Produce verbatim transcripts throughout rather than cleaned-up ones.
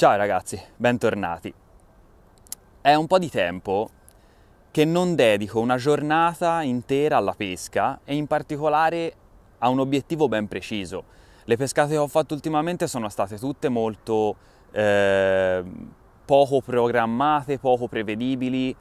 Ciao ragazzi, bentornati. È un po' di tempo che non dedico una giornata intera alla pesca e in particolare a un obiettivo ben preciso. Le pescate che ho fatto ultimamente sono state tutte molto eh, poco programmate, poco prevedibili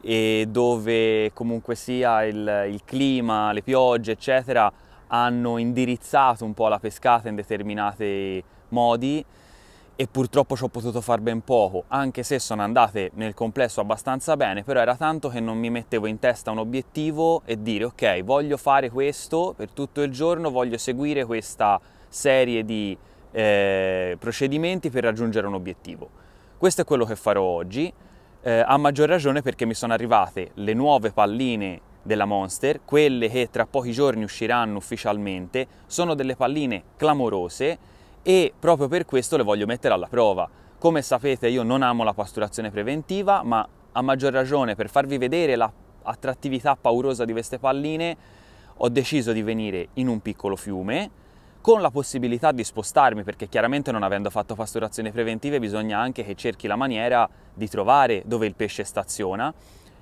e dove comunque sia il, il clima, le piogge eccetera hanno indirizzato un po' la pescata in determinati modi e purtroppo ci ho potuto far ben poco, anche se sono andate nel complesso abbastanza bene, però era tanto che non mi mettevo in testa un obiettivo e dire ok, voglio fare questo per tutto il giorno, voglio seguire questa serie di eh, procedimenti per raggiungere un obiettivo. Questo è quello che farò oggi, eh, a maggior ragione perché mi sono arrivate le nuove palline della Monster, quelle che tra pochi giorni usciranno ufficialmente, sono delle palline clamorose e proprio per questo le voglio mettere alla prova. Come sapete io non amo la pasturazione preventiva, ma a maggior ragione per farvi vedere l'attrattività paurosa di queste palline ho deciso di venire in un piccolo fiume con la possibilità di spostarmi, perché chiaramente non avendo fatto pasturazioni preventive bisogna anche che cerchi la maniera di trovare dove il pesce staziona,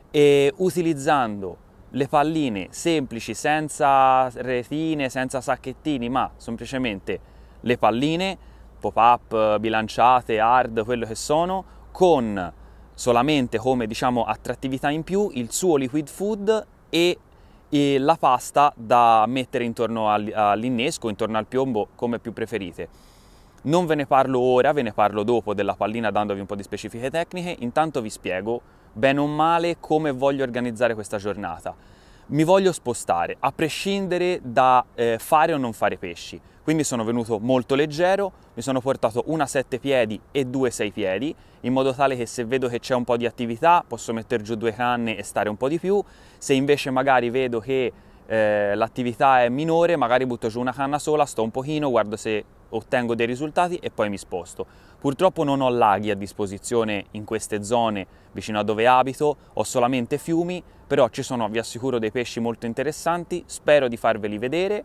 e utilizzando le palline semplici, senza retine, senza sacchettini, ma semplicemente le palline pop-up, bilanciate, hard, quello che sono, con solamente come diciamo attrattività in più il suo liquid food e, e la pasta da mettere intorno all'innesco, intorno al piombo, come più preferite. Non ve ne parlo ora, ve ne parlo dopo della pallina dandovi un po' di specifiche tecniche. Intanto vi spiego bene o male come voglio organizzare questa giornata. Mi voglio spostare a prescindere da eh, fare o non fare pesci, quindi sono venuto molto leggero, mi sono portato una sette piedi e due sei piedi, in modo tale che se vedo che c'è un po' di attività posso mettere giù due canne e stare un po' di più. Se invece magari vedo che eh, l'attività è minore, magari butto giù una canna sola, sto un pochino, guardo se ottengo dei risultati e poi mi sposto. Purtroppo non ho laghi a disposizione in queste zone vicino a dove abito, ho solamente fiumi, però ci sono, vi assicuro, dei pesci molto interessanti, spero di farveli vedere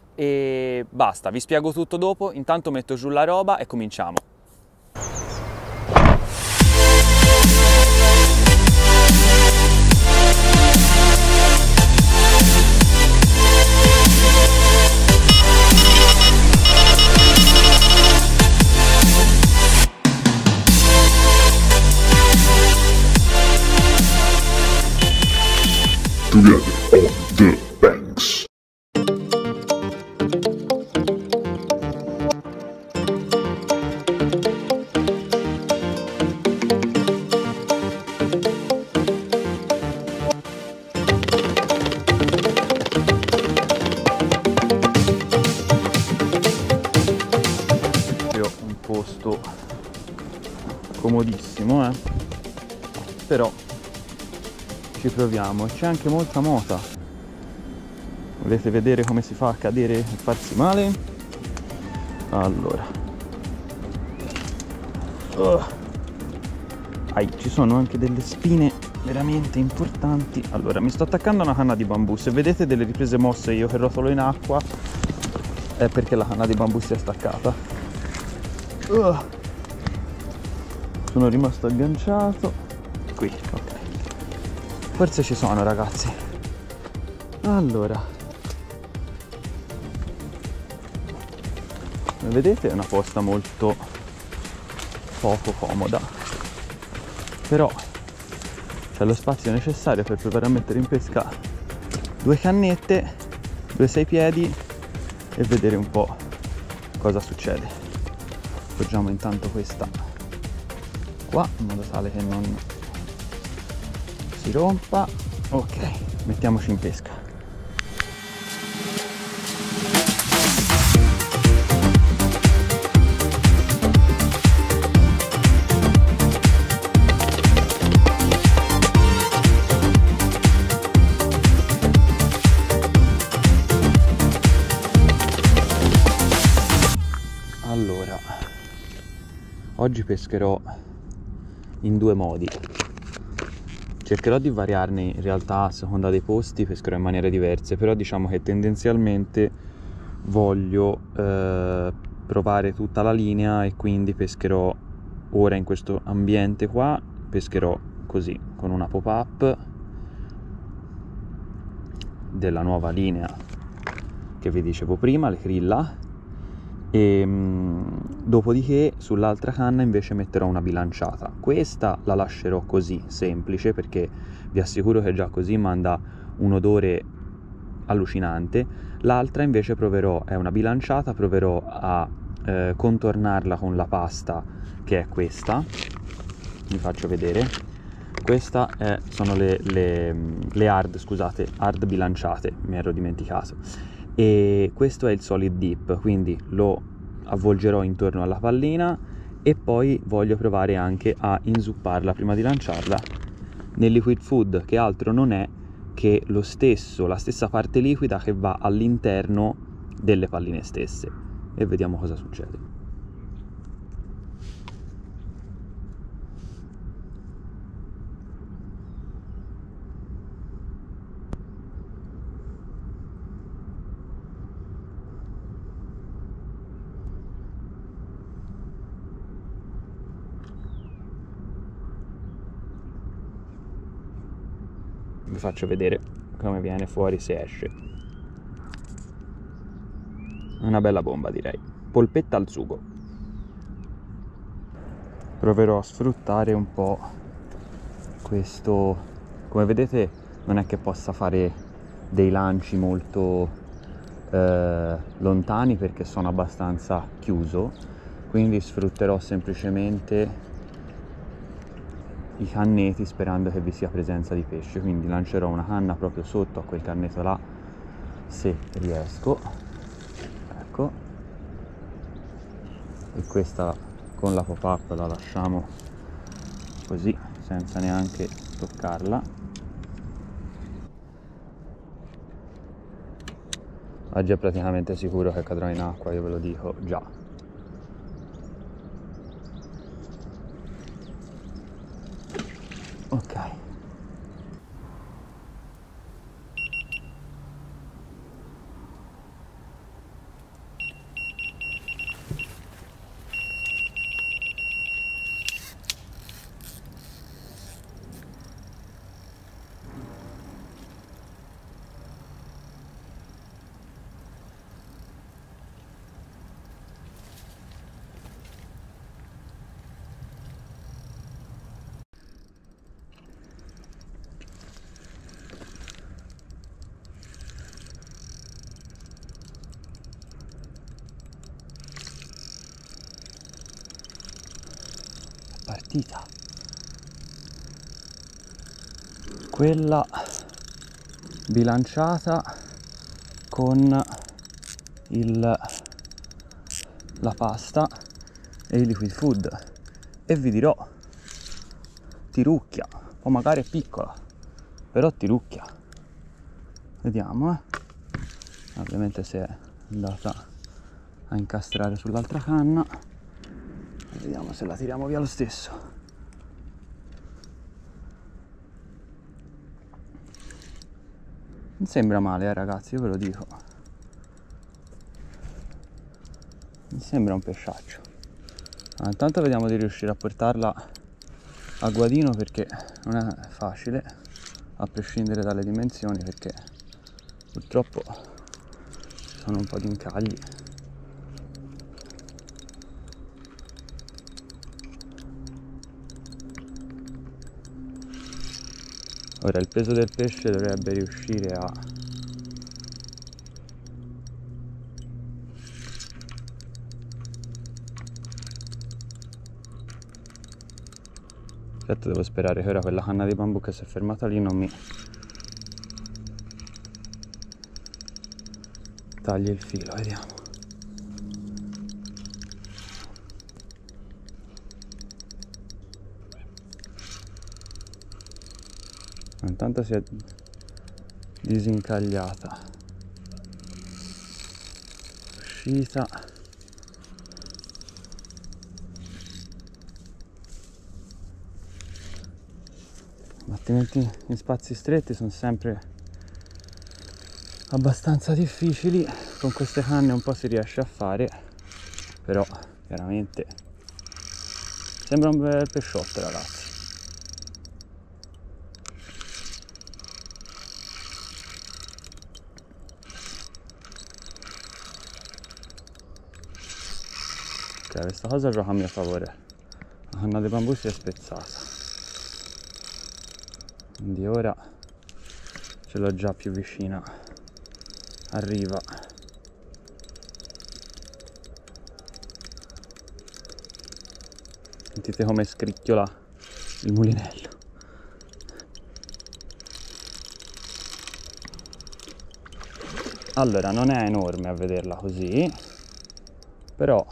e basta, vi spiego tutto dopo. Intanto metto giù la roba e cominciamo. Together on the banks. Un posto comodissimo, eh? Però ci proviamo. C'è anche molta mota. Volete vedere come si fa a cadere e farsi male? Allora, oh. Ai, ci sono anche delle spine veramente importanti. Allora, mi sto attaccando a una canna di bambù. Se vedete delle riprese mosse io che rotolo in acqua è perché la canna di bambù si è staccata. Oh. Sono rimasto agganciato qui, ok. Forse ci sono, ragazzi. Allora, come vedete è una posta molto poco comoda, però c'è lo spazio necessario per provare a mettere in pesca due cannette, due sei piedi e vedere un po' cosa succede. Appoggiamo intanto questa qua in modo tale che non si rompa. Ok, mettiamoci in pesca. Allora, oggi pescherò in due modi. Cercherò di variarne in realtà a seconda dei posti, pescherò in maniere diverse, però diciamo che tendenzialmente voglio eh, provare tutta la linea e quindi pescherò ora in questo ambiente qua pescherò così, con una pop-up della nuova linea che vi dicevo prima, le Krilla, e mh, dopodiché sull'altra canna invece metterò una bilanciata. Questa la lascerò così, semplice, perché vi assicuro che già così manda un odore allucinante. L'altra invece proverò, è una bilanciata, proverò a eh, contornarla con la pasta che è questa, vi faccio vedere. Questa è, sono le, le, le hard, scusate, hard bilanciate, mi ero dimenticato. E questo è il solid dip, quindi lo avvolgerò intorno alla pallina e poi voglio provare anche a inzupparla prima di lanciarla nel liquid food, che altro non è che lo stesso, la stessa parte liquida che va all'interno delle palline stesse, e vediamo cosa succede. Vi faccio vedere come viene fuori se esce. Una bella bomba, direi. Polpetta al sugo. Proverò a sfruttare un po' questo. Come vedete non è che possa fare dei lanci molto eh, lontani perché sono abbastanza chiuso, quindi sfrutterò semplicemente i canneti sperando che vi sia presenza di pesce, quindi lancerò una canna proprio sotto a quel canneto là se riesco, ecco, e questa con la pop-up la lasciamo così senza neanche toccarla. Oggi è praticamente sicuro che cadrò in acqua, io ve lo dico già. Ok. Partita. Quella bilanciata con il, la pasta e il liquid food, e vi dirò, tirucchia, o magari è piccola, però tirucchia. Vediamo, eh. Ovviamente se è andata a incastrare sull'altra canna, vediamo se la tiriamo via lo stesso. Non sembra male, eh ragazzi, io ve lo dico. Mi sembra un pesciaccio. Ah, intanto vediamo di riuscire a portarla a guadino, perché non è facile, a prescindere dalle dimensioni, perché purtroppo sono un po' di incagli. Ora il peso del pesce dovrebbe riuscire a certo devo sperare che ora quella canna di bambù che si è fermata lì non mi tagli il filo, vediamo. Intanto si è disincagliata, uscita, ma altrimenti in spazi stretti sono sempre abbastanza difficili. Con queste canne un po' si riesce a fare, però chiaramente Sembra un bel pesciotto, ragazzi. Ok, questa cosa gioca a mio favore. La canna di bambù si è spezzata, quindi ora ce l'ho già più vicina a riva. Sentite come scricchiola il mulinello. Allora, non è enorme a vederla così, però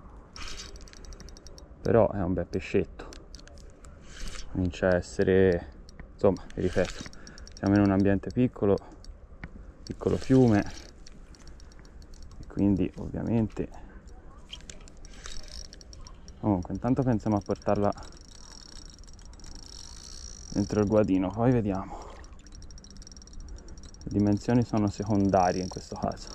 però è un bel pescetto. Comincia a essere, insomma, vi ripeto, siamo in un ambiente piccolo, piccolo fiume, e quindi ovviamente comunque intanto pensiamo a portarla dentro il guadino, poi vediamo. Le dimensioni sono secondarie in questo caso.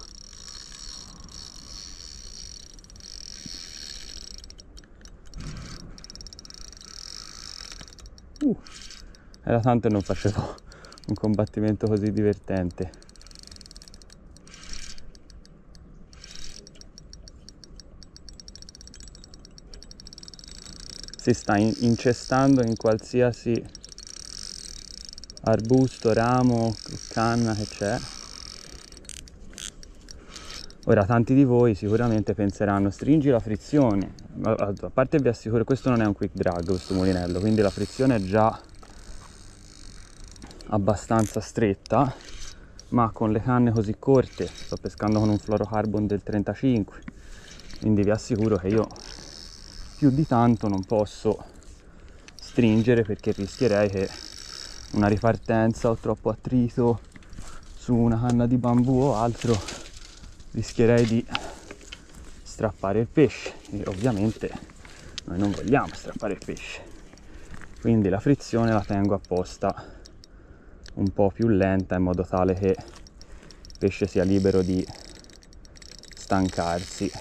Uh, era tanto che non facevo un combattimento così divertente. Si sta in- incestando in qualsiasi arbusto, ramo, canna che c'è. Ora tanti di voi sicuramente penseranno: stringi la frizione. A parte vi assicuro, questo non è un quick drag, questo mulinello, quindi la frizione è già abbastanza stretta, ma con le canne così corte, sto pescando con un fluorocarbon del trentacinque, quindi vi assicuro che io più di tanto non posso stringere, perché rischierei che una ripartenza o troppo attrito su una canna di bambù o altro, rischierei di strappare il pesce, e ovviamente noi non vogliamo strappare il pesce, quindi la frizione la tengo apposta un po' più lenta, in modo tale che il pesce sia libero di stancarsi.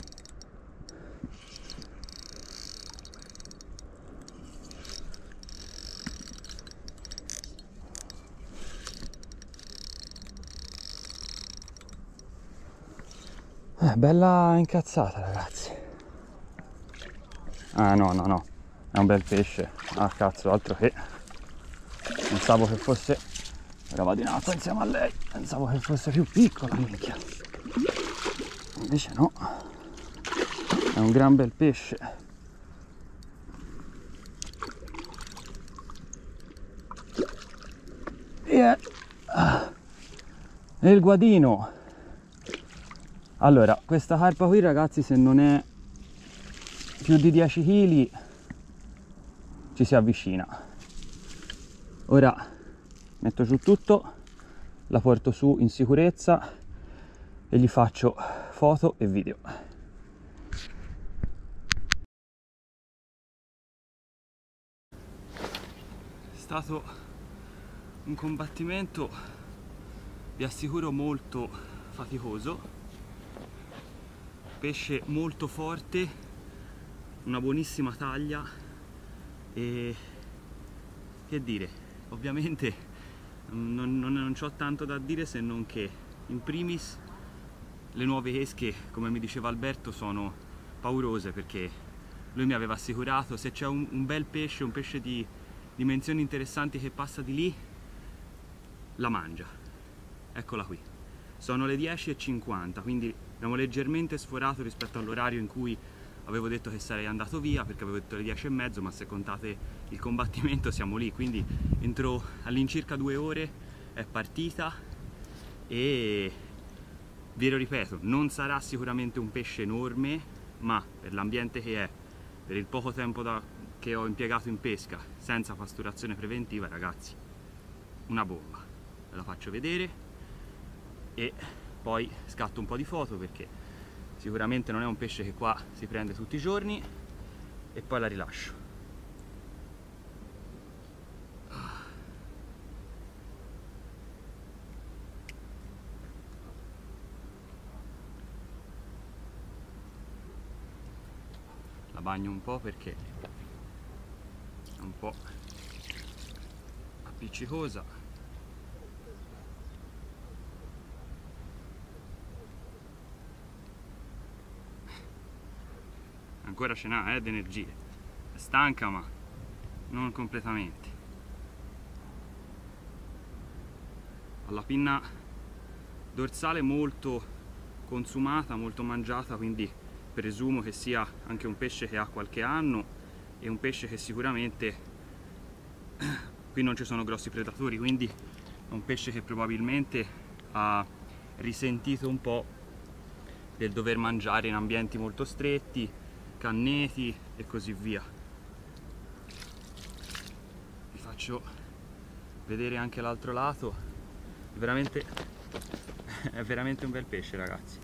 Eh, bella incazzata, ragazzi. Ah no, no, no, è un bel pesce. Ah cazzo, altro che. Pensavo che fosse... Ora vado in acqua insieme a lei. Pensavo che fosse più piccola, minchia. Invece no. È un gran bel pesce. E è... E il guadino. Allora, questa carpa qui, ragazzi, se non è più di dieci chili ci si avvicina. Ora metto giù tutto, la porto su in sicurezza e gli faccio foto e video. È stato un combattimento, vi assicuro, molto faticoso. Pesce molto forte, una buonissima taglia e che dire, ovviamente non, non, non c'ho tanto da dire, se non che in primis le nuove esche, come mi diceva Alberto, sono paurose, perché lui mi aveva assicurato: se c'è un, un bel pesce, un pesce di dimensioni interessanti che passa di lì, la mangia. Eccola qui. Sono le dieci e cinquanta, quindi abbiamo leggermente sforato rispetto all'orario in cui avevo detto che sarei andato via, perché avevo detto le dieci e mezzo, ma se contate il combattimento siamo lì, quindi entro all'incirca due ore è partita. E vi lo ripeto, non sarà sicuramente un pesce enorme, ma per l'ambiente che è, per il poco tempo da, che ho impiegato in pesca senza pasturazione preventiva, ragazzi, una bomba. Ve la faccio vedere e poi scatto un po' di foto, perché sicuramente non è un pesce che qua si prende tutti i giorni, e poi la rilascio. La bagno un po' perché po' appiccicosa. Ancora ce n'ha eh, d'energie, è stanca ma non completamente. Ha la pinna dorsale molto consumata, molto mangiata, quindi presumo che sia anche un pesce che ha qualche anno e un pesce che sicuramente qui non ci sono grossi predatori, quindi è un pesce che probabilmente ha risentito un po' del dover mangiare in ambienti molto stretti, canneti e così via. Vi faccio vedere anche l'altro lato. È veramente, è veramente un bel pesce, ragazzi.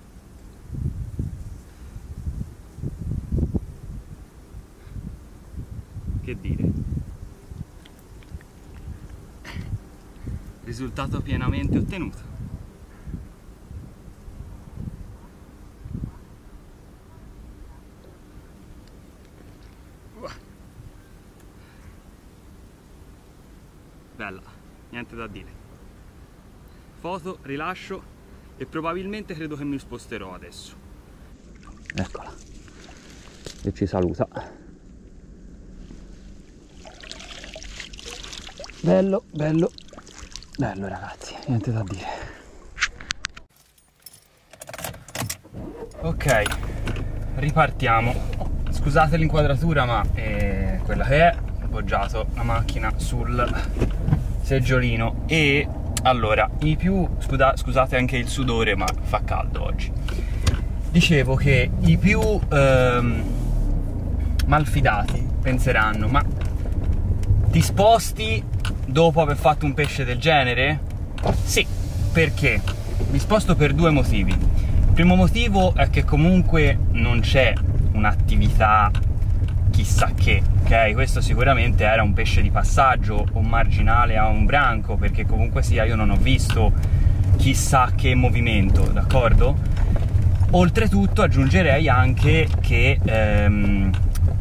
Che dire, risultato pienamente ottenuto. Bella, niente da dire. Foto, rilascio e probabilmente credo che mi sposterò adesso. Eccola, e ci saluta. Bello, bello, bello ragazzi, niente da dire. Ok, ripartiamo. Scusate l'inquadratura ma è quella che è. Ho appoggiato la macchina sul seggiolino e allora, i più, scusa, scusate anche il sudore ma fa caldo oggi. Dicevo che i più ehm, malfidati penseranno: ma ti sposti dopo aver fatto un pesce del genere? Sì, perché? Mi sposto per due motivi. Il primo motivo è che comunque non c'è un'attività chissà che, ok? Questo sicuramente era un pesce di passaggio o marginale a un branco, perché comunque sia io non ho visto chissà che movimento, d'accordo? Oltretutto aggiungerei anche che ehm,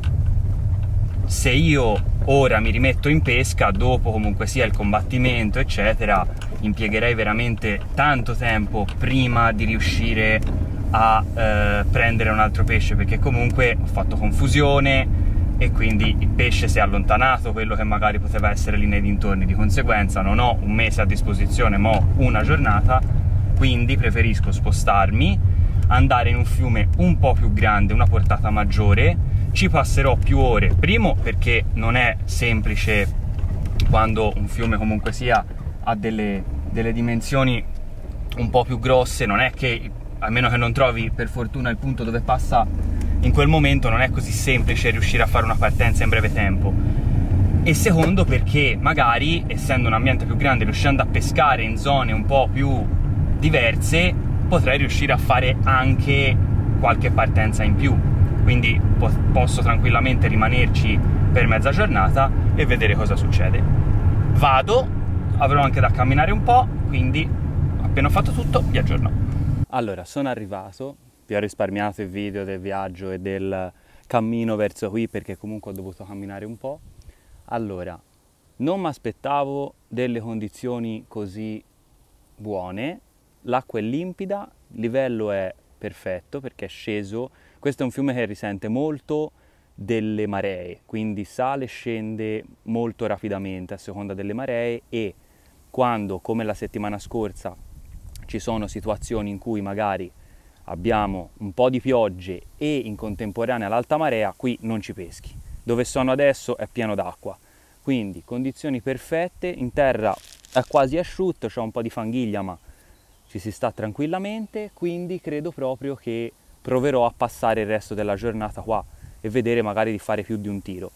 se io ora mi rimetto in pesca, dopo comunque sia il combattimento eccetera, impiegherei veramente tanto tempo prima di riuscire a eh, prendere un altro pesce, perché comunque ho fatto confusione e quindi il pesce si è allontanato, quello che magari poteva essere lì nei dintorni. Di conseguenza non ho un mese a disposizione ma ho una giornata, quindi preferisco spostarmi, andare in un fiume un po' più grande, una portata maggiore. Ci passerò più ore, primo perché non è semplice quando un fiume comunque sia ha delle, delle dimensioni un po' più grosse, non è che, a meno che non trovi per fortuna il punto dove passa in quel momento, non è così semplice riuscire a fare una partenza in breve tempo. E secondo perché magari, essendo un ambiente più grande, riuscendo a pescare in zone un po' più diverse, potrei riuscire a fare anche qualche partenza in più, quindi po posso tranquillamente rimanerci per mezza giornata e vedere cosa succede. Vado, avrò anche da camminare un po', quindi appena ho fatto tutto vi aggiorno. Allora, sono arrivato, vi ho risparmiato il video del viaggio e del cammino verso qui perché comunque ho dovuto camminare un po'. Allora, non mi aspettavo delle condizioni così buone, l'acqua è limpida, il livello è perfetto perché è sceso. Questo è un fiume che risente molto delle maree, quindi sale e scende molto rapidamente a seconda delle maree, e quando, come la settimana scorsa, ci sono situazioni in cui magari abbiamo un po' di piogge e in contemporanea l'alta marea, qui non ci peschi. Dove sono adesso è pieno d'acqua, quindi condizioni perfette, in terra è quasi asciutto, c'è un po' di fanghiglia ma ci si sta tranquillamente, quindi credo proprio che proverò a passare il resto della giornata qua e vedere magari di fare più di un tiro.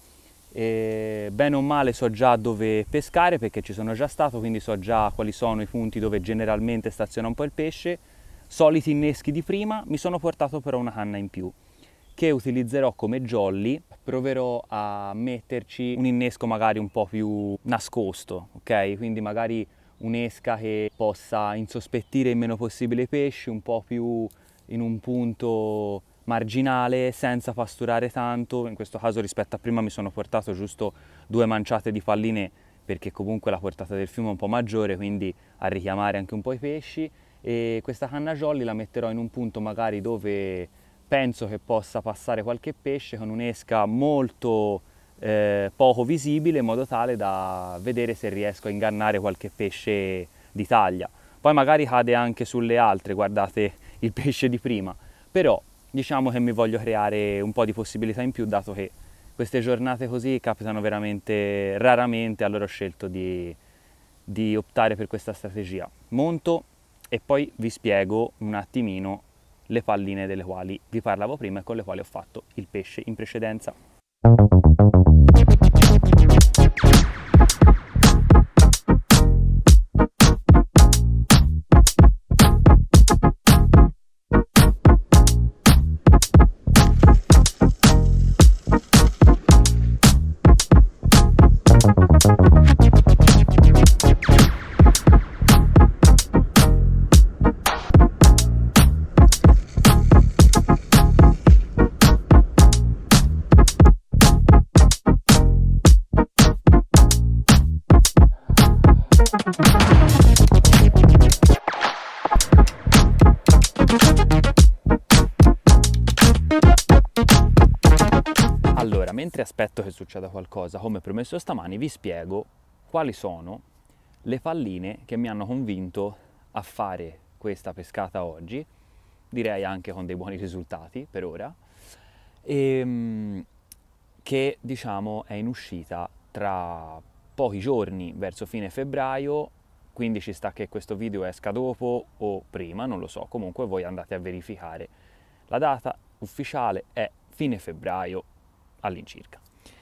E bene o male so già dove pescare perché ci sono già stato, quindi so già quali sono i punti dove generalmente staziona un po' il pesce. Soliti inneschi di prima, mi sono portato però una canna in più che utilizzerò come jolly. Proverò a metterci un innesco magari un po' più nascosto, ok? Quindi magari un'esca che possa insospettire il meno possibile i pesci, un po' più in un punto marginale, senza pasturare tanto. In questo caso rispetto a prima mi sono portato giusto due manciate di palline, perché comunque la portata del fiume è un po' maggiore, quindi a richiamare anche un po' i pesci. E questa canna jolly la metterò in un punto magari dove penso che possa passare qualche pesce, con un'esca molto eh, poco visibile, in modo tale da vedere se riesco a ingannare qualche pesce di taglia. Poi magari cade anche sulle altre, guardate il pesce di prima, però diciamo che mi voglio creare un po' di possibilità in più, dato che queste giornate così capitano veramente raramente, allora ho scelto di, di optare per questa strategia. Monto e poi vi spiego un attimino le palline delle quali vi parlavo prima e con le quali ho fatto il pesce in precedenza. Allora, mentre aspetto che succeda qualcosa, come promesso stamani, vi spiego quali sono le palline che mi hanno convinto a fare questa pescata oggi, direi anche con dei buoni risultati per ora, e che diciamo è in uscita tra pochi giorni, verso fine febbraio, quindi ci sta che questo video esca dopo o prima, non lo so, comunque voi andate a verificare. La data ufficiale è fine febbraio all'incirca.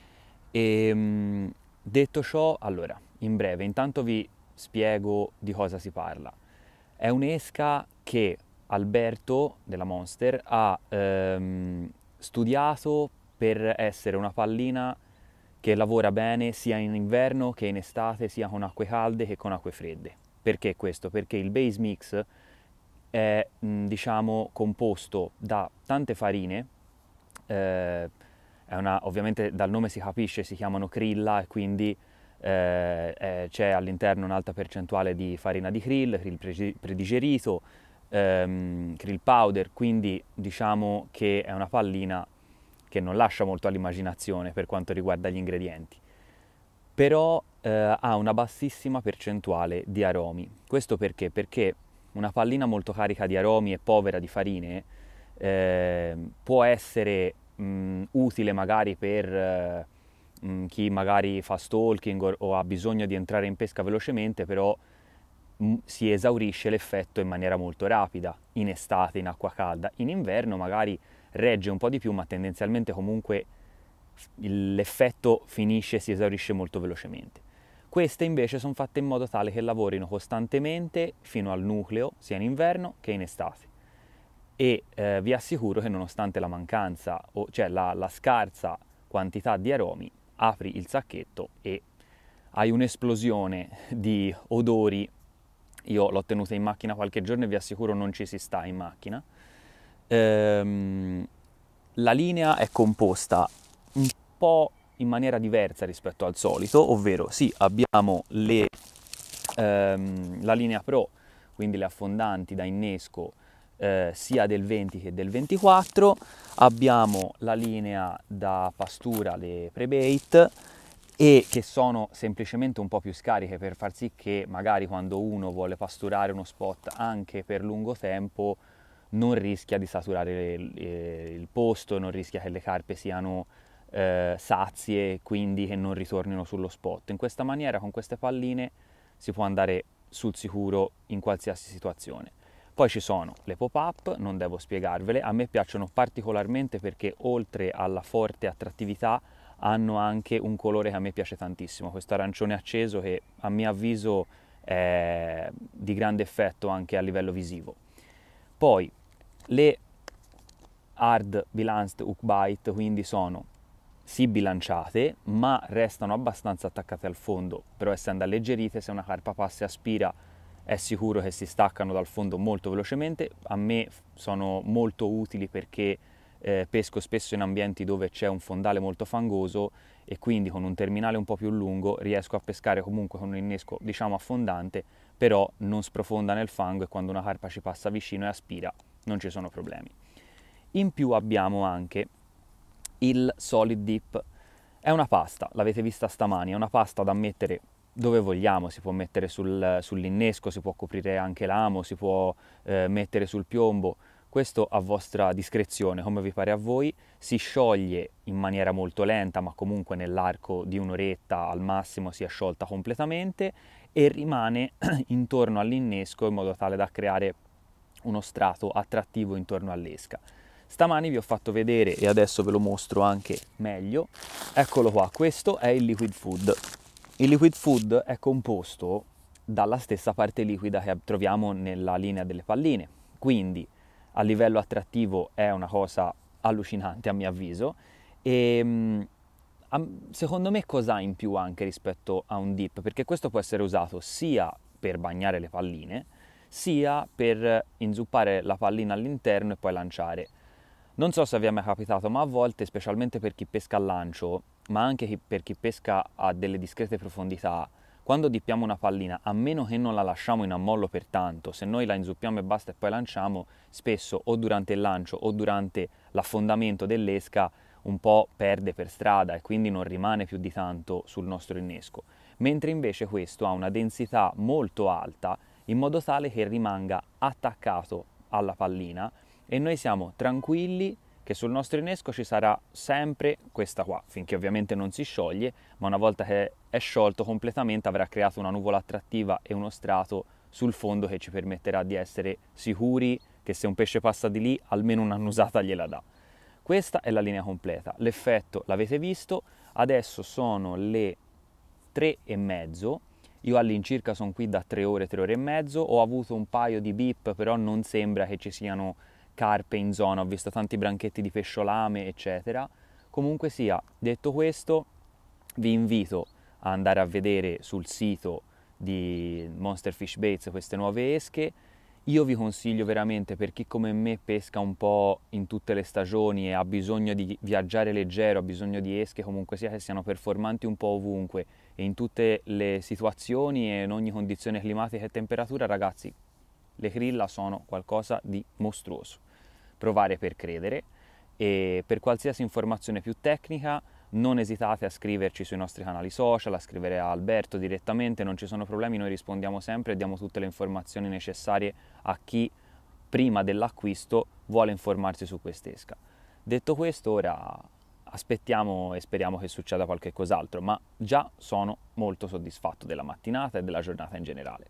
E detto ciò, allora, in breve, intanto vi spiego di cosa si parla. È un'esca che Alberto della Monster ha ehm, studiato per essere una pallina che lavora bene sia in inverno che in estate, sia con acque calde che con acque fredde. Perché questo? Perché il base mix è mh, diciamo composto da tante farine, eh, è una, ovviamente dal nome si capisce, si chiamano krilla, e quindi eh, eh, c'è all'interno un'alta percentuale di farina di krill, krill predigerito, ehm, krill powder, quindi diciamo che è una pallina che non lascia molto all'immaginazione per quanto riguarda gli ingredienti, però eh, ha una bassissima percentuale di aromi. Questo perché? Perché una pallina molto carica di aromi e povera di farine eh, può essere mh, utile magari per eh, mh, chi magari fa stalking o, o ha bisogno di entrare in pesca velocemente, però mh, si esaurisce l'effetto in maniera molto rapida in estate, in acqua calda. In inverno magari regge un po' di più, ma tendenzialmente comunque l'effetto finisce, si esaurisce molto velocemente. Queste invece sono fatte in modo tale che lavorino costantemente fino al nucleo, sia in inverno che in estate. E eh, vi assicuro che nonostante la mancanza, o cioè la, la scarsa quantità di aromi, apri il sacchetto e hai un'esplosione di odori. Io l'ho tenuta in macchina qualche giorno e vi assicuro non ci si sta in macchina. Ehm, la linea è composta un po' in maniera diversa rispetto al solito, ovvero sì, abbiamo le, ehm, la linea Pro, quindi le affondanti da innesco eh, sia del venti che del ventiquattro, abbiamo la linea da pastura, le pre-bait, e che sono semplicemente un po' più scariche per far sì che magari quando uno vuole pasturare uno spot anche per lungo tempo non rischia di saturare il, il posto, non rischia che le carpe siano eh, sazie, quindi che non ritornino sullo spot. In questa maniera, con queste palline, si può andare sul sicuro in qualsiasi situazione. Poi ci sono le pop-up, non devo spiegarvele, a me piacciono particolarmente perché oltre alla forte attrattività hanno anche un colore che a me piace tantissimo, questo arancione acceso che a mio avviso è di grande effetto anche a livello visivo. Poi le hard balanced hook bite, quindi sono sì bilanciate ma restano abbastanza attaccate al fondo, però essendo alleggerite, se una carpa passa e aspira è sicuro che si staccano dal fondo molto velocemente. A me sono molto utili perché eh, pesco spesso in ambienti dove c'è un fondale molto fangoso e quindi con un terminale un po' più lungo riesco a pescare comunque con un innesco diciamo affondante, però non sprofonda nel fango e quando una carpa ci passa vicino e aspira non ci sono problemi. In più abbiamo anche il Solid Dip. È una pasta, l'avete vista stamani, è una pasta da mettere dove vogliamo, si può mettere sul, sull'innesco, si può coprire anche l'amo, si può eh, mettere sul piombo, questo a vostra discrezione, come vi pare a voi. Si scioglie in maniera molto lenta, ma comunque nell'arco di un'oretta al massimo si è sciolta completamente e rimane intorno all'innesco in modo tale da creare uno strato attrattivo intorno all'esca. Stamani vi ho fatto vedere e adesso ve lo mostro anche meglio. Eccolo qua, questo è il liquid food. Il liquid food è composto dalla stessa parte liquida che troviamo nella linea delle palline, quindi a livello attrattivo è una cosa allucinante a mio avviso e secondo me cos'ha in più anche rispetto a un dip, perché questo può essere usato sia per bagnare le palline sia per inzuppare la pallina all'interno e poi lanciare. Non so se vi è mai capitato, ma a volte, specialmente per chi pesca al lancio, ma anche per chi pesca a delle discrete profondità, quando dippiamo una pallina, a meno che non la lasciamo in ammollo per tanto, se noi la inzuppiamo e basta e poi lanciamo, spesso o durante il lancio o durante l'affondamento dell'esca un po' perde per strada e quindi non rimane più di tanto sul nostro innesco. Mentre invece questo ha una densità molto alta in modo tale che rimanga attaccato alla pallina e noi siamo tranquilli che sul nostro innesco ci sarà sempre questa qua, finché ovviamente non si scioglie, ma una volta che è sciolto completamente avrà creato una nuvola attrattiva e uno strato sul fondo che ci permetterà di essere sicuri che se un pesce passa di lì almeno un'annusata gliela dà. Questa è la linea completa, l'effetto l'avete visto, adesso sono le tre e mezzo, io all'incirca sono qui da tre ore, tre ore e mezzo, ho avuto un paio di bip, però non sembra che ci siano carpe in zona, ho visto tanti branchetti di pesciolame, eccetera. Comunque sia, detto questo, vi invito a andare a vedere sul sito di Monster Fish Baits queste nuove esche. Io vi consiglio veramente, per chi come me pesca un po' in tutte le stagioni e ha bisogno di viaggiare leggero, ha bisogno di esche comunque sia che siano performanti un po' ovunque e in tutte le situazioni e in ogni condizione climatica e temperatura, ragazzi, le Krilla sono qualcosa di mostruoso. Provare per credere, e per qualsiasi informazione più tecnica non esitate a scriverci sui nostri canali social, a scrivere a Alberto direttamente, non ci sono problemi, noi rispondiamo sempre e diamo tutte le informazioni necessarie a chi prima dell'acquisto vuole informarsi su quest'esca. Detto questo, ora aspettiamo e speriamo che succeda qualche cos'altro, ma già sono molto soddisfatto della mattinata e della giornata in generale.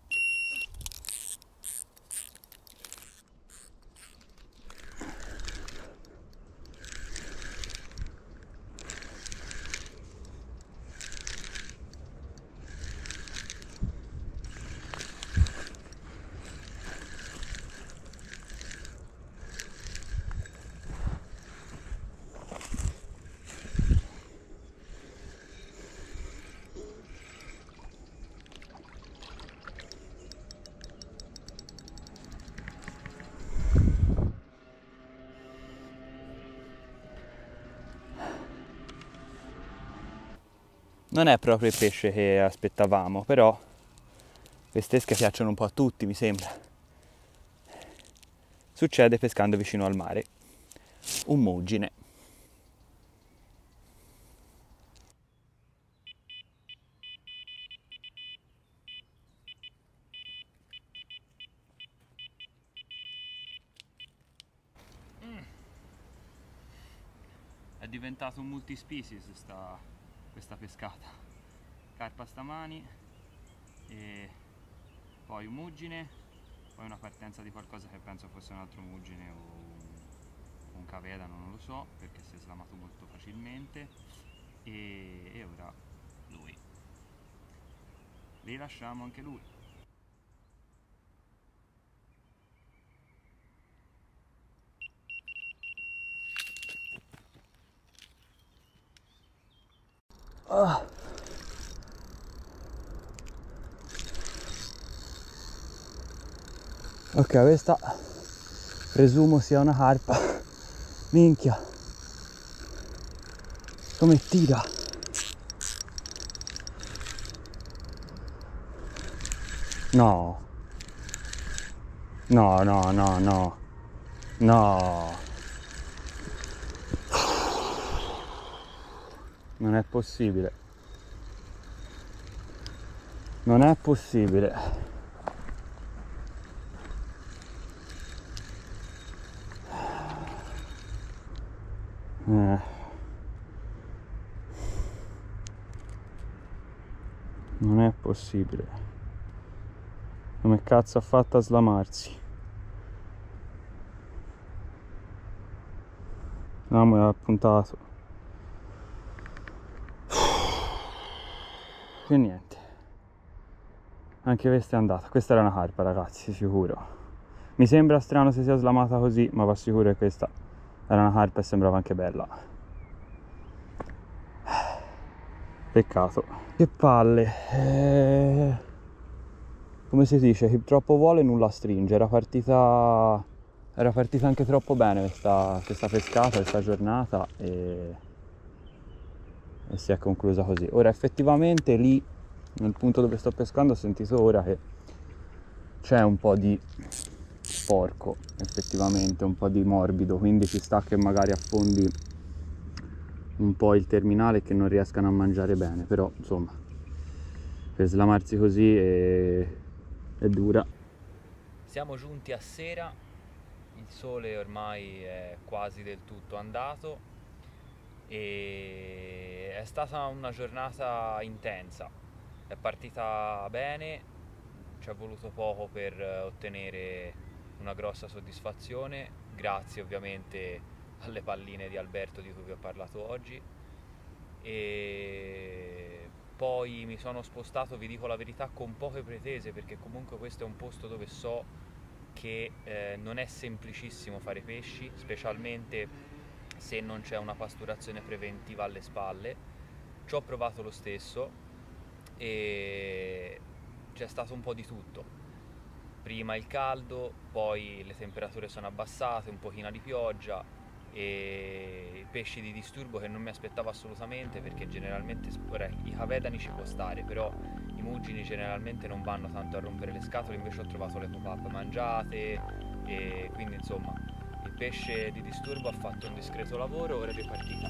Non è proprio il pesce che aspettavamo, però queste esche piacciono un po' a tutti, mi sembra. Succede pescando vicino al mare. Un muggine. Mm. È diventato un multispecies sta... questa pescata. Carpa stamani e poi un muggine, poi una partenza di qualcosa che penso fosse un altro muggine o un cavedano, non lo so perché si è slamato molto facilmente e, e ora lui. Rilasciamo anche lui. Oh. Ok, questa presumo sia una carpa Minchia. Come tira. No. No, no, no, no. No. Non è possibile. Non è possibile. Eh. Non è possibile. Come cazzo ha fatto a slamarsi? No, me l'ha puntato. E niente. Anche questa è andata. Questa era una carpa, ragazzi, sicuro. Mi sembra strano se sia slamata così, ma va sicuro che questa era una carpa e sembrava anche bella. Peccato. Che palle. Eh... Come si dice, chi troppo vuole nulla stringe. Era partita era partita anche troppo bene questa, questa pescata, questa giornata, e, e si è conclusa così. Ora effettivamente lì, nel punto dove sto pescando, ho sentito ora che c'è un po' di sporco, effettivamente, un po' di morbido, quindi ci sta che magari affondi un po' il terminale e che non riescano a mangiare bene, però insomma, per slamarsi così è, è dura. Siamo giunti a sera, il sole ormai è quasi del tutto andato e è stata una giornata intensa. È partita bene, ci è voluto poco per ottenere una grossa soddisfazione, grazie ovviamente alle palline di Alberto di cui vi ho parlato oggi. E poi mi sono spostato, vi dico la verità, con poche pretese, perché comunque questo è un posto dove so che eh, non è semplicissimo fare pesci, specialmente se non c'è una pasturazione preventiva alle spalle. Ci ho provato lo stesso e c'è stato un po' di tutto. Prima il caldo, poi le temperature sono abbassate, un pochino di pioggia e pesci di disturbo che non mi aspettavo assolutamente, perché generalmente ora, i cavedani ci può stare, però i muggini generalmente non vanno tanto a rompere le scatole. Invece ho trovato le pop-up mangiate e quindi insomma il pesce di disturbo ha fatto un discreto lavoro. Ora è ripartita.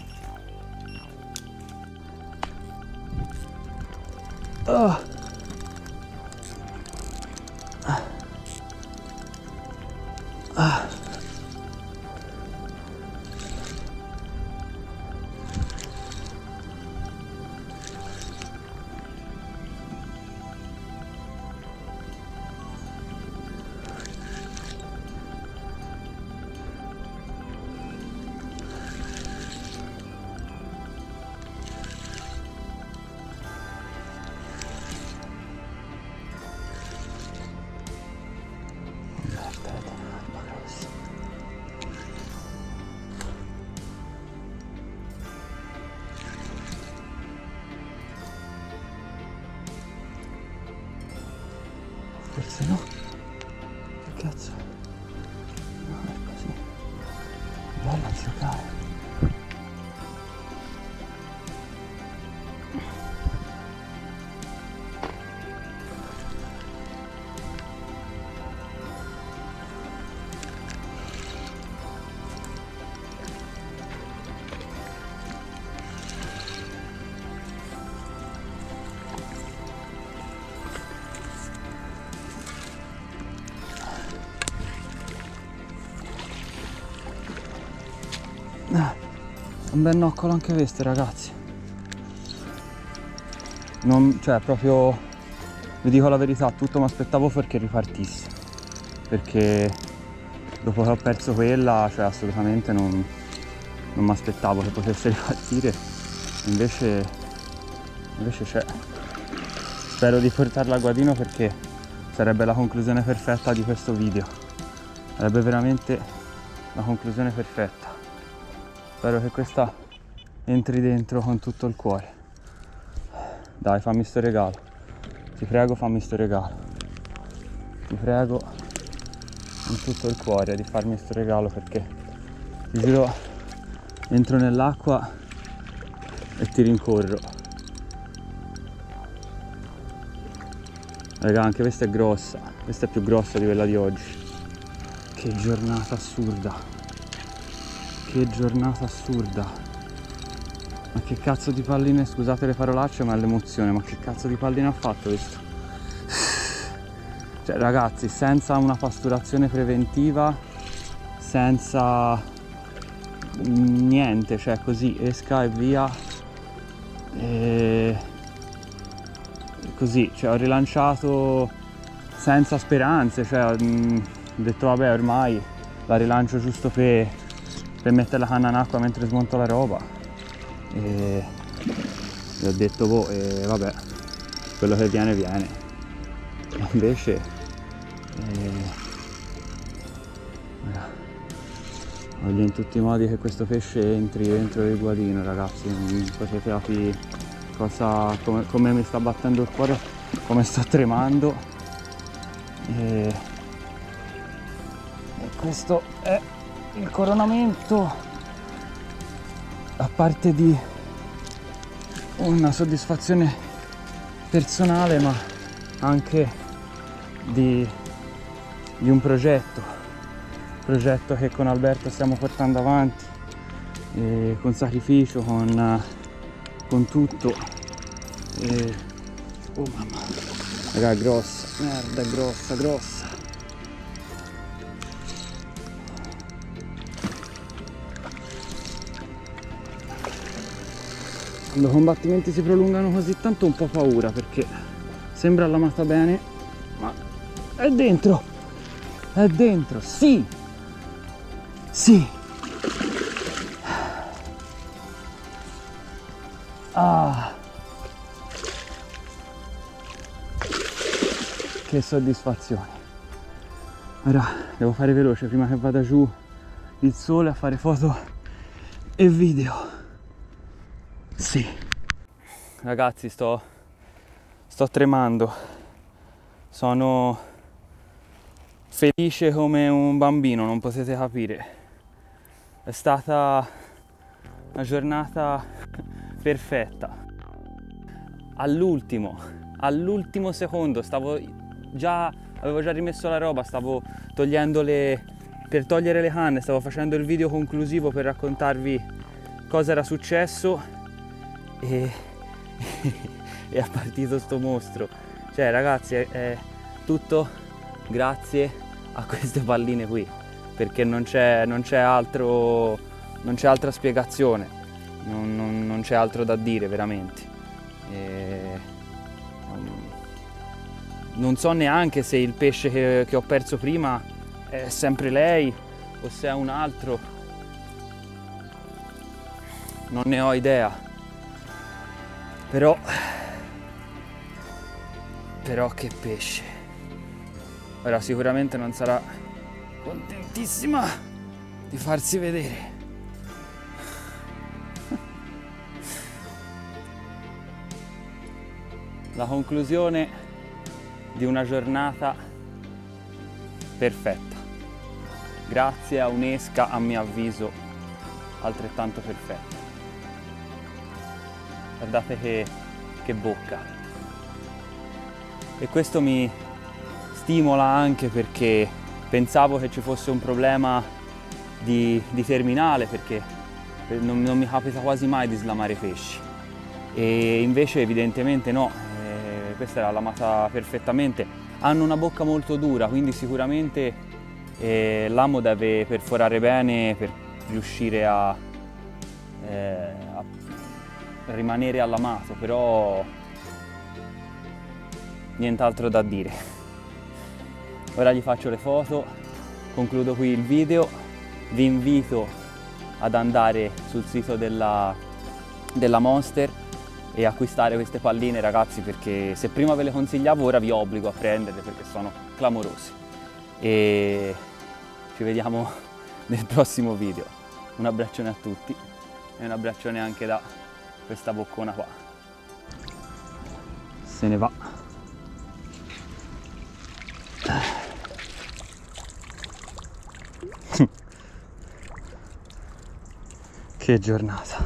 Oh. Ah. Forse no. Che cazzo? No, è così. Bella giocare. Un bel noccolo anche queste, ragazzi. Non, cioè proprio, vi dico la verità, tutto mi aspettavo perché ripartisse, perché dopo che ho perso quella, cioè assolutamente non, non mi aspettavo che potesse ripartire. Invece invece c'è. Spero di portarla a Guadino, perché sarebbe la conclusione perfetta di questo video. Sarebbe veramente la conclusione perfetta. Spero che questa entri dentro con tutto il cuore. Dai, fammi sto regalo. Ti prego, fammi sto regalo. Ti prego con tutto il cuore di farmi sto regalo, perché ti giuro, entro nell'acqua e ti rincorro. Raga, anche questa è grossa, questa è più grossa di quella di oggi. Che giornata assurda, che giornata assurda. Ma che cazzo di palline, scusate le parolacce ma è l'emozione, ma che cazzo di palline ha fatto questo? Cioè ragazzi, senza una pasturazione preventiva, senza niente, cioè così esca e via, e così, cioè ho rilanciato senza speranze, cioè ho detto vabbè ormai la rilancio giusto per, per mettere la canna in acqua mentre smonto la roba, e gli ho detto boh, e vabbè, quello che viene viene, e invece e... voglio in tutti i modi che questo pesce entri dentro il guadino, ragazzi, non potete capire cosa, come, come mi sta battendo il cuore, come sto tremando, e... e questo è il coronamento, a parte di una soddisfazione personale, ma anche di, di un progetto, progetto che con Alberto stiamo portando avanti, e con sacrificio, con, con tutto. E... oh mamma, raga, è grossa, merda, è grossa, grossa. Quando i combattimenti si prolungano così tanto ho un po' paura, perché sembra allamata bene, ma è dentro, è dentro, sì, sì. Ah, che soddisfazione. Ora devo fare veloce prima che vada giù il sole a fare foto e video. Sì. Ragazzi, sto sto tremando. Sono felice come un bambino, non potete capire. È stata una giornata perfetta. All'ultimo, all'ultimo secondo stavo già avevo già rimesso la roba, stavo togliendo le per togliere le canne, stavo facendo il video conclusivo per raccontarvi cosa era successo. E, e è partito sto mostro. Cioè ragazzi, è, è tutto grazie a queste palline qui, perché non c'è non c'è altro non c'è altra spiegazione, non, non, non c'è altro da dire veramente. E, um, non so neanche se il pesce che, che ho perso prima è sempre lei o se è un altro, non ne ho idea. Però, però che pesce. Ora sicuramente non sarà contentissima di farsi vedere. La conclusione di una giornata perfetta. Grazie a un'esca, a mio avviso, altrettanto perfetta. Guardate che, che bocca. E questo mi stimola anche perché pensavo che ci fosse un problema di, di terminale, perché non, non mi capita quasi mai di slamare pesci. E invece evidentemente no, eh, questa era lamata perfettamente. Hanno una bocca molto dura, quindi sicuramente eh, l'amo deve perforare bene per riuscire a, eh, a rimanere allamato, però nient'altro da dire. Ora gli faccio le foto, concludo qui il video, vi invito ad andare sul sito della, della Monster e acquistare queste palline, ragazzi, perché se prima ve le consigliavo ora vi obbligo a prenderle perché sono clamorose. E ci vediamo nel prossimo video. Un abbraccione a tutti e un abbraccione anche da questa boccona qua. Se ne va. Che giornata.